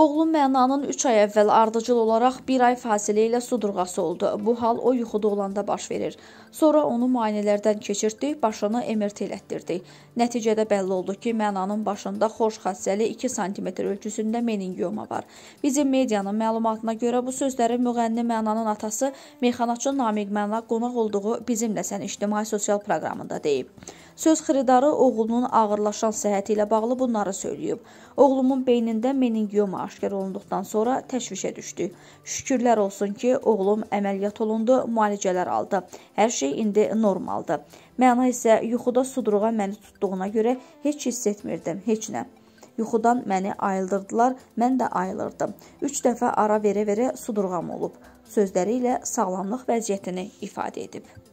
Oğlum Mənanın 3 ay əvvəl ardıcıl olaraq 1 ay fasilə ilə sudurğası oldu. Bu hal o yuxuda olanda baş verir. Sonra onu müayinələrdən keçirtdik, başını MRT elətdirdik. Nəticədə bəlli oldu ki, Mənanın başında xoş xassəli 2 sm ölçüsündə meningioma var. Bizim medianın məlumatına görə bu sözləri müğənni Mənanın atası meyxanaçı Namiq Məna qonaq olduğu Bizimlə Sən ictimai sosial proqramında deyib. Söz xiridarı oğlunun ağırlaşan səhhəti ilə bağlı bunları söyləyib. Oğlumun beynində meningioma aşkar olunduqdan sonra təşvişə düşdük. Şükürlər olsun ki, oğlum əməliyyat olundu, müalicələr aldı. Hər şey indi normaldır. Məna isə yuxuda sudurğa məni tutduğuna görə heç hiss etmirdim, heç nə. Yuxudan məni ayıldırdılar, mən də ayılırdım. 3 dəfə ara verə-verə sudurğam olub. Sözləri ilə sağlamlıq vəziyyətini ifadə edib.